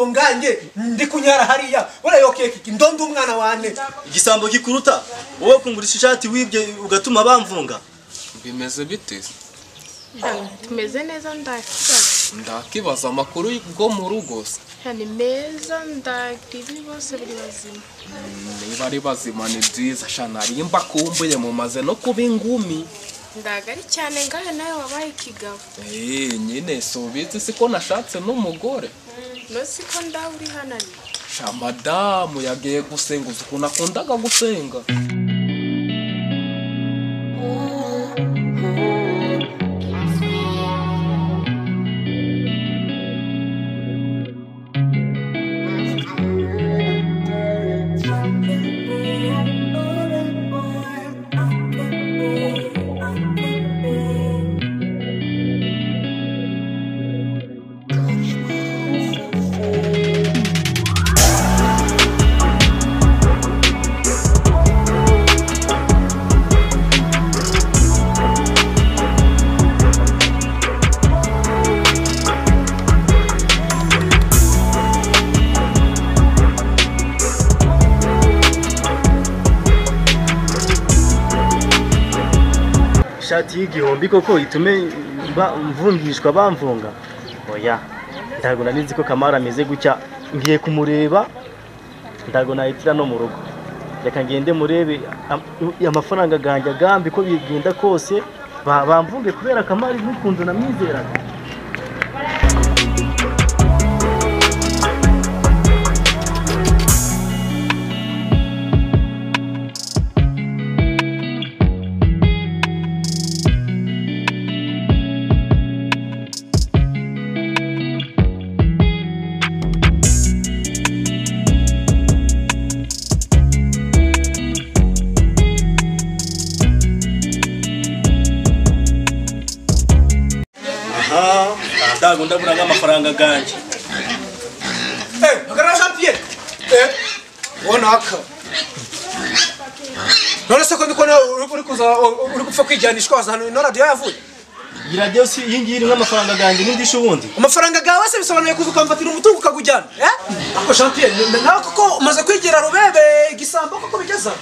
umugabo ngange ndi kunyara hariya urayokeka iki ndondo umwana wane igisambo gikuruta wowe kungurisha ishati wibye ugatuma bamvunga bimeze bite tumeze neza ndakibaza amakuru go mu rugo ni meza ndakiri bose buri bazima niba ari bazima ni byiza shanari mbakumbuye mumaze no kuba ingumi ndagari cyane ngahe nawe wabaye ikigabo nyine subizi siko nashatse n'umugore no siko ndawuri hanani sha madamu yagiye gusenga ukuntu akundaga gusenga ishati y'igihombi koko itume mvungishwa bamvunga oya ndago nanizi ko Kamara ameze gutya ngiye kumureba ndago nahitira no mu rugo reka ngende murebe amafaranga ganja gambi ko bigenda kose bamvunge kubera Kamara n'ukuntu namwizeraga ndago ndabura nk'amafaranga ganje hagarara Jean Pierre wonaka none se ko ndiko uri kuza uri gupfa kwijyanishwa wazana no radio yavuye iyi radio si yingiri nk'amafaranga ganje n'indisho ubundi amafaranga gawe se bisobanuye kuza ukamfatira umutungo ukagujyana ako Jean Pierre nawe koko umaze kwigira rubebe igisambo koko bigeza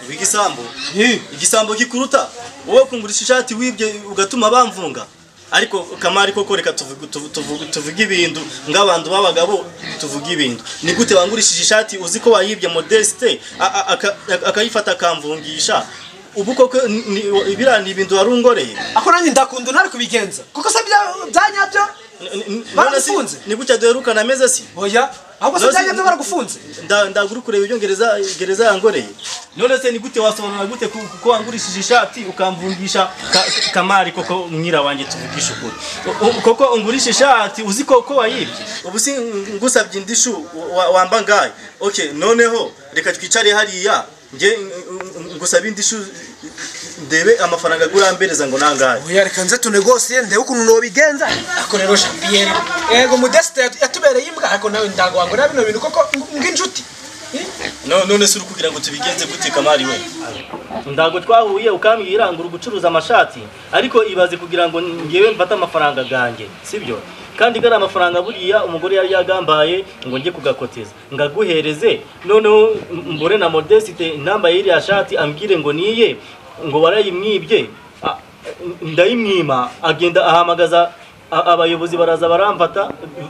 igisambo gikuruta wowe kungurisha ishati wibye ugatuma bamvunga ariko Kamari koko reka tuvuga ibintu ng'abantu babagabo tuvuga ibintu ni gute wangurishije ishati uziko wayibye Modeste akayifata akamvungisha ubu koko ibirani ibintu warungoreye ako nanjye ndakunda ntari kubigenza kuko se byanyabyo baragufunze ni gutya duherukana ameze si oya ahubwo se byanyabyo baragufunze ndagura kureba ibyo gereza yangoreye none se ni gute wasobanura gute kuko wangurishije ishati ukamvungisha Kamari koko mwira wanjye tuvugisha ukuri koko ungurisha ishati uzi koko wayibye ubu si ngusabye indishu wamba ngaye okay noneho reka twicare hariya nge ngusaba indishu ndebe amafaranga gurambereza ngo nangaye oya reka nze tunegosie ndebe ukuntu no bigenza ako rero Jean Pierre ego Modeste yatubereye imbwa ako nawe ndagwango na bino bintu koko nginjuti none se kugira ngo tubigenze gute Kamari we ndago twahuye ukambwira ngo ugucuruza amashati ariko ibaze kugira ngo ngewe mfata amafaranga ganje sibyo kandi gara amafaranga buriya umugore yari yagambaye ngo nge kugakoteza ngaguhereze noneho mbore na Modeste namba yiri ya shati ambwire ngo niye ngo warayimwibye ndayimwima agenda ahamagaza abayobozi baraza baramfata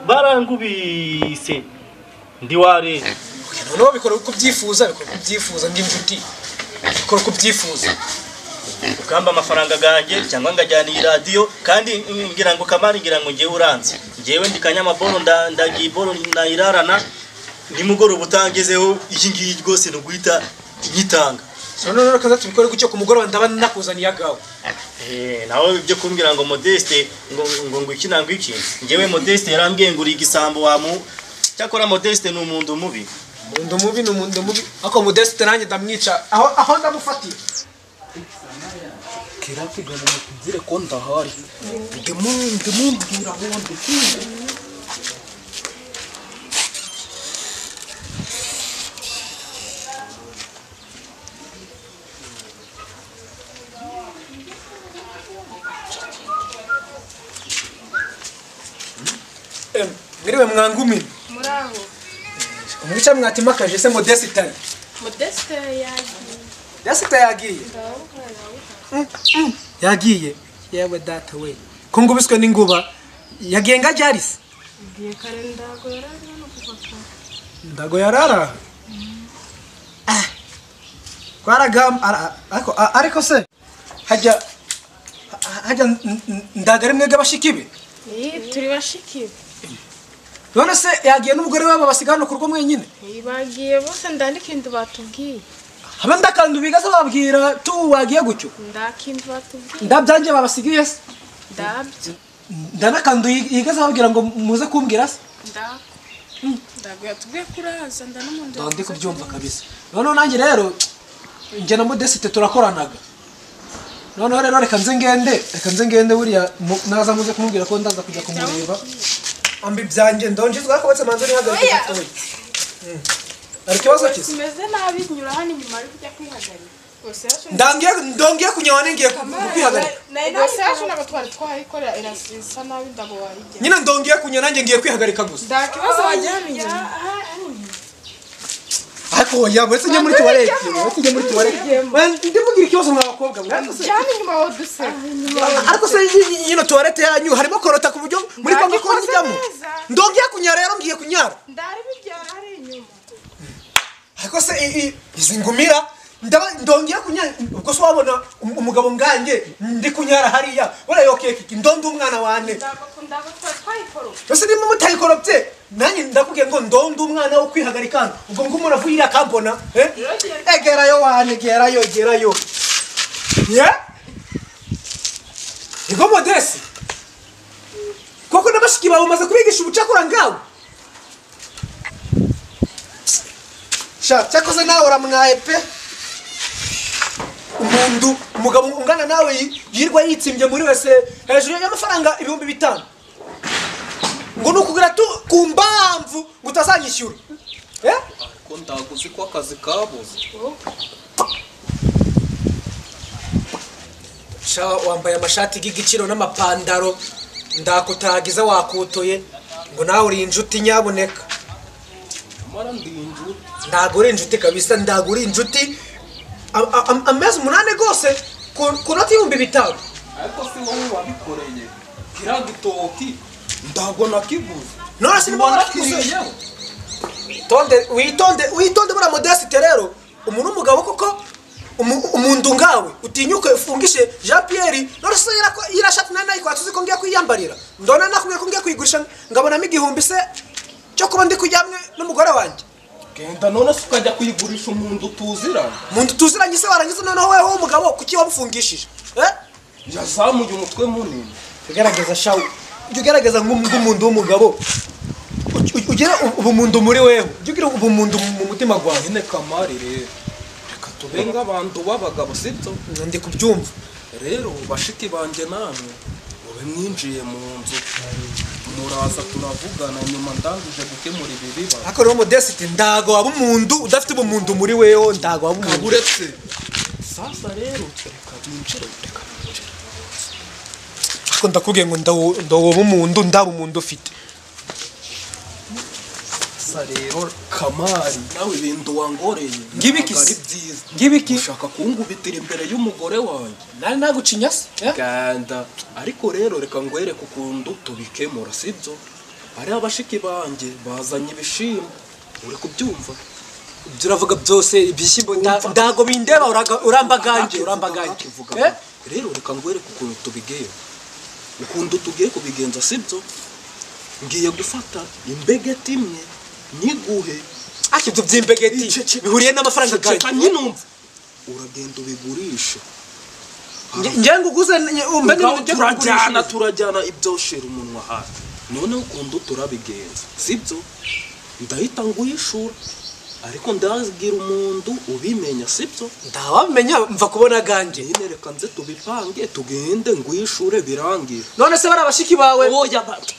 barangubise ndi ware noneho bikora kubyifuza ng'injuti bikora kubyifuza ukamba amafaranga ganje cyangwa ngajyana iyi radio kandi ngira ngo Kamari ngira ngo ngewe uranze ngewe ndikanyamaboro ndagiye boro nayirarana nimugoro butangezeho iki ngiyi rwose no guhita nyitanga so none kaza tubikore gucyo ku mugoro ndaba nakuzaniye agawe nawe ibyo kumbwira ngo Modeste ngo iki nango iki ngewe Modeste yarambwiye ngo uri igisambo wamu cyakora Modeste ni umuntu mubi ako Modeste nanjye ndamwica aho ndamufatira kira kugana mutizire ko ndahari ngemumbwira bonde ngiriwe mwangumi muraho umwica mwatimakaje se Modeste itari Modeste yagiye Modeste yagiye yagiye yewe data we ko ngubiswe n'inguba yagiye ngajarise ngiye kare ndago yarari no kuvaka ndago yarara kwaragam ariko se hajya ndagare mwege bashikibe turi bashikibe none se yagiye n'umugore wabo basigana ku rugo mwenyine bagiye bose ndandikindi batubwiye haba ndakandu bigaza babwira tu wagiye gucyo ndakindi batubwiye ndabyanje babasigiye se ndabyo ndanakandu yigaza babwira ngo muze kumbwira se ndago yatubwiye kuraza ndanamundo ndi kubyumva kabisa none nanjye rero nje na Modeste turakoranaga none rero reka nze ngende buriya naza muze kumubwira ko ndaza kujya kumureba ambi byanje ndonjizwa ko batse manzo nihagarika gatoya ari kibazo kisi simeze nabi nyura hano inyuma ari kujya kwihagarika ndongiye kunywana ngiye kwihagarika bose yacu nabatwara twayikorera irasisa nabi ndago wayijya nyina ndongiye kunywana ngiye kwihagarika gusa ndakibazo wajyanye ariko yabetse njye muri tuwarete ndimugira ikibazo mwabakobwa cyane inyuma woduse ariko se nyino tuwarete yanyu harimo korota ku buryo muri kongo ko njyamo ndongiye kunyara rero ngiye kunyara ndari bibyara hari inyuma ariko se izi ngumira ndongiye kunyara ubwo se wabona umugabo nganje ndi kunyara hariya barayokeye kiki ndondo umwana wane ndago twayikoro ese nimwe mutayikorobye nanjye ndakubwiye ngo ndondo umwana wo kwihagarika ubwo ngo umuntu avuyira akambona egerayo wane gerayo Ego Modeste koko n'abashiki bawe umaze kubigisha ubucakura ngawe cyakoze nawe uramwaye pe umugabo ungana nawe yirwa yitsimbye muri wese hejuru y'amafaranga 5,000 ngo nukugira tu kumbamvu ngo utazanyishyura ko ndaguzi ko akazi kabuze wambaye amashati y'igiciro n'amapandaro ndakutagiza wakutoye ngo nawe uri injuti nyaboneka ndago uri injuti kabisa ndago uri injuti amezi 8 gose ku noti 5,000 ariko si wowe wabikoreye kiragitoki ndago nakibuze none si mbona kiriye witonde bura Modeste rero umuntu umugabo koko umuntu ngawe utinyuke ufungishe Jean Pierre none se irashati nana ikwatuzi ko ngiye kwiyambarira ndona nakubwiye ko ngiye kwigurisha ngabonamo 1,000 se cyo kuba ndi kujyamwe n'umugore wanjye genda none se ukajya kuyigurisha umuntu tuziranye se warangiza noneho wewe w'umugabo kuki wamufungishije yazamuye umutwe munini ugerageza shawu ugerageza nk'umuntu w'umugabo ugira ubumuntu muri wewe ugira ubumuntu mu mutima gwawe nyine kamari rero reka tubenga abantu b'abagabo sibyo ndi kubyumva rero bashiki banje namwe ube mwinjiye mu nzu muraza turavugana nyuma ndangije gukemura ibi bibazo ariko rero Modeste ndago waba umuntu udafite ubumuntu muri wewe ndago waba umuntu kaburetse sasa rero reka binjire ariko ndakubwiye ngo ndawo umuntu ndaba umuntu ufite rero kamari nawe ibintu wangoreye ngibiki ari byiza ngibiki ushaka kungubitira imbere y'umugore wanjye nari nagucinya se ganda ariko rero reka ngwereke ukuntu tubikemura sibyo ari abashiki banjye bazanye ibishimbo uri kubyumva ibyo uravuga byose ibishyimbo ndago bindeba urambaganje rero reka ngwereke ukuntu tubigenza ukuntu tugiye kubigenza sibyo ngiye gufata imbegeti imwe niguhe ibyo by'imbegeti bihuriye n'amafaranga gake nyinumva uragenda ubigurisha njye nguguze turajyana ibyoshera umunwa hafi none ukuntu turabigenza sibyo ndahita nguyishura ariko ndagira umuntu ubimenya sibyo ndawamenya mva kubona ganje nyine reka nze tubipange tugende nguyishure birangira none se bari abashiki bawe oya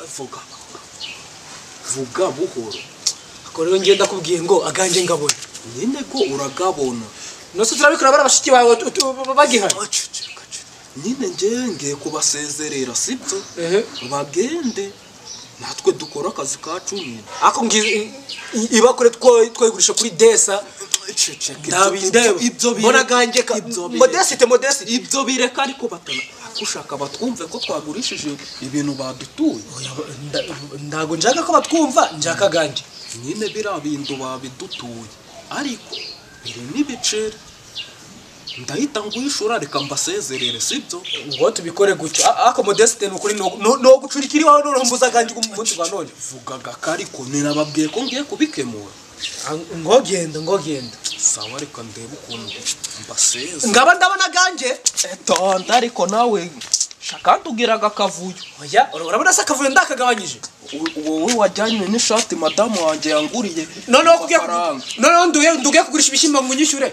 vuga buhoro ako rero ngenda kubwiye ngo aganje ngabona nyine ko uragabona nose turabikora bari abashiki bawe bagihari nyine ngiye kubasezerera sibyo bagende natwe dukora akazi kacu nyine ako ibakure twayigurisha kuri desa ndabindeba mbona ganje modesite ibyo bireka ariko batana ushaka batwumve ko twagurishije ibintu badutuye ndago njaka ko batwumva njaka ganje nyine biriya bintu babidutuye ariko biri n'ibiceri ndahita nguyishura reka mbasezerere sibyo ngo tubikore gutyo ako modesite nukuri no gucurikira iwawe n'urumbuza ganje umunsi wa none vugaga kariko ninababwiye ko ngiye kubikemura ngogenda sawa reka ndebe ukuntu mbaseze ngaba ndabona ganje tonda ariko nawe shaka tugiraga akavuyo oya urabona se akavuyo ndakagabanyije wowe wajyanye n'ishati madamu wanjye yanguriye noneho nduge kugurisha ibishyimbo ngo unyishyure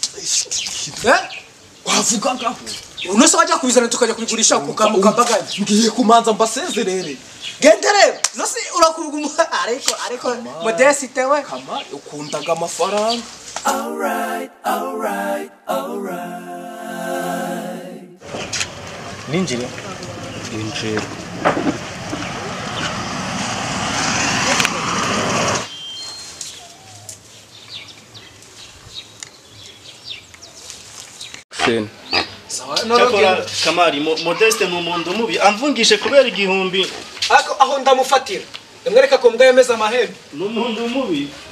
wavugagaho unose wajya kubizana tukajya kubigurisha ukambaganye ngiye kumanza mbasezerere gende rero nose urakuvuga ariko modesite we kama ukundaga amafaranga alright ninjire injira sen cyakora kamari modeste ni umuntu mubi amvungishe kubera igihumbi aho ndamufatira mwereka ko mbwa yemeza amahembe ni umuntu mubi